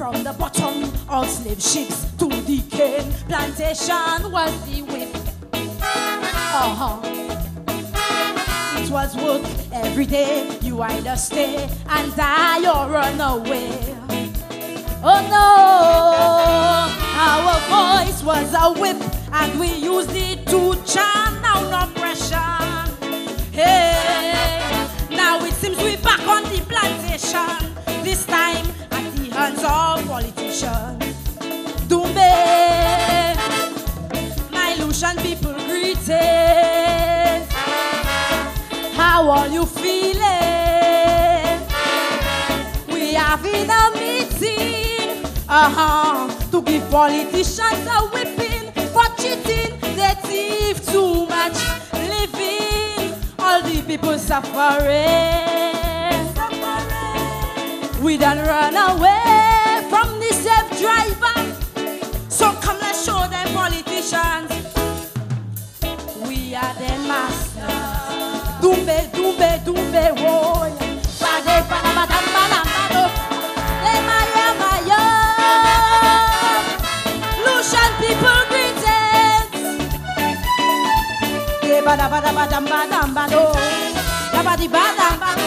From the bottom of slave ships to the cane plantation was the whip. It was work every day. You either stay and die or run away. Oh no, our voice was a whip and we used it to chant down oppression. Hey, now it seems we're back on the plantation, this time at the hands of politicians. Dumbe, my Lucian people, greetings. How are you feeling? We having a meeting, to give politicians a whipping for cheating. They thief too much living, all the people suffering. We done run away from the safe driver, so come let's show them politicians we are the masters. Dumbe, dumbe, dumbe, woy. Bade, bada, bada, bada, bada. Le maya, maya. Lucian people greetings. Le bada, bada, bada, bada, bada. La badi, bada, bada.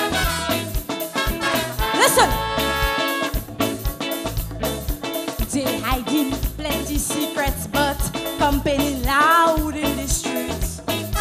Listen. They hiding plenty secrets, but campaigning loud in the streets.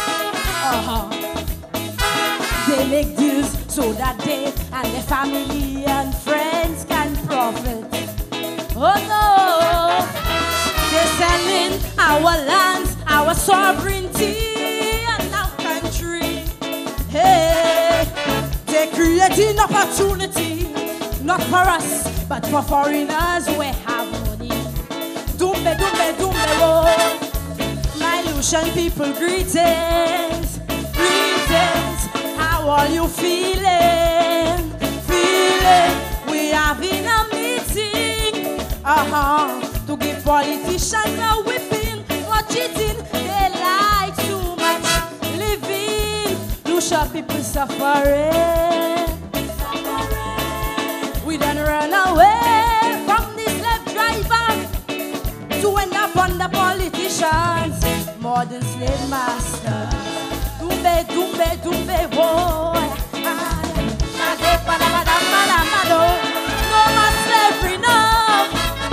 They make deals so that they and their family and friends can profit. Oh no, they're selling our lands, our sovereignty, and our country. Hey, they're creating opportunity, not for us, but for foreigners who have money. Dumbe, dumbe, dumbe, oh. My Lucian people, greetings, greetings. How are you feeling? Feeling? We having a meeting, to give politicians a whipping for cheating. They lie too much living. Lucian people suffering. We done run away from this slave driver to end up under politicians, modern slave masters. Dumbe, dumbe, dumbe, boy. No more slavery, no.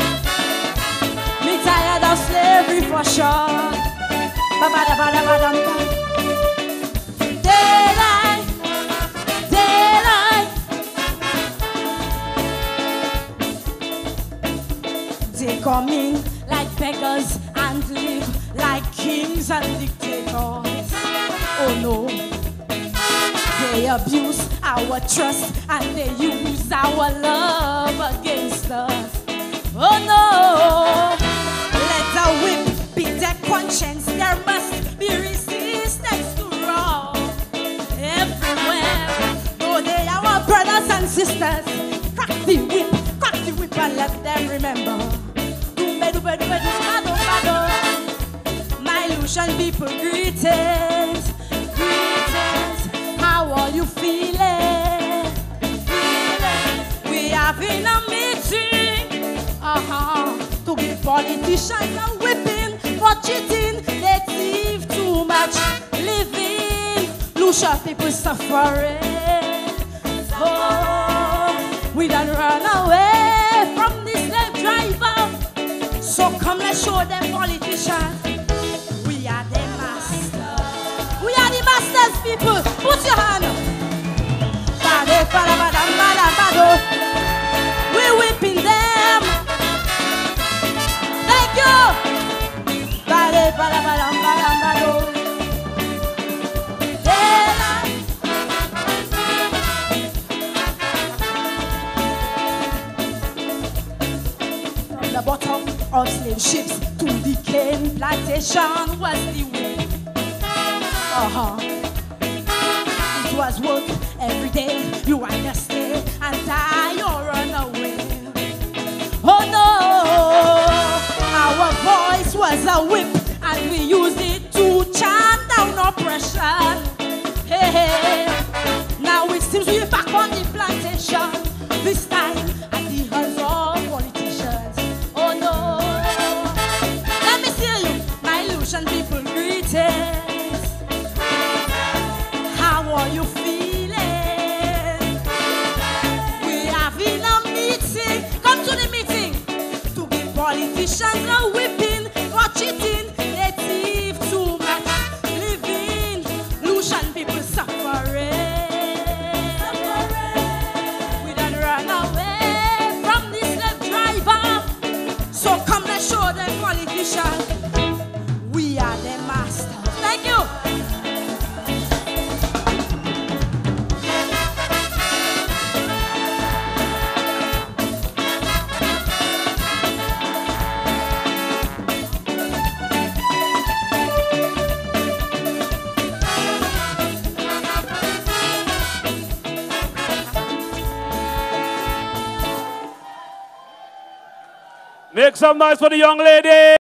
Me tired of slavery for sure. Daylight, daylight. They coming like beggars and live like kings and dictators. Oh no, they abuse our trust and they use our love against us. Oh no, let the whip be their conscience. There must be resistance to wrong everywhere. Oh, they are our brothers and sisters. Crack the whip and let them remember. My Lucian people, greetings. How are you feeling? We having a meeting, to give politicians a whipping for cheating. They thief too much living. Lucian people suffering. Oh, we done run away from this slave driver. So come let's show them politicians we are the masters. We are the masters, people. Put your hand up. We're whipping them. Thank you. From the bottom of slave ships to the cane plantation was the way. It was work every day. You either stay and die or run away. Oh no, our voice was a whip and we used it to chant down oppression. Hey, hey. Now it seems we're back on the plantation, this time at the hands of Politicians are whipping, watch it in, they thief too much. Living, Lucian people suffering. We done run away from this slave driver. So come let's show them politicians. We are the masters. Thank you. Make some noise for the young lady.